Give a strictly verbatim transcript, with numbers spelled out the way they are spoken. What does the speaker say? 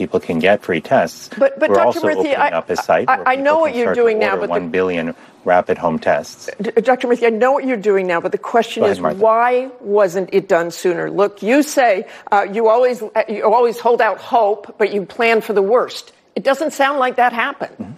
people can get free tests. But, but We're Doctor also Murthy, opening I, up a site I, where I know people what can you're start doing to now, order but one billion rapid home tests. Doctor Murthy, I know what you're doing now, but the question Go is, ahead, Martha. why wasn't it done sooner? Look, you say uh, you always you always hold out hope, but you plan for the worst. It doesn't sound like that happened. Mm-hmm.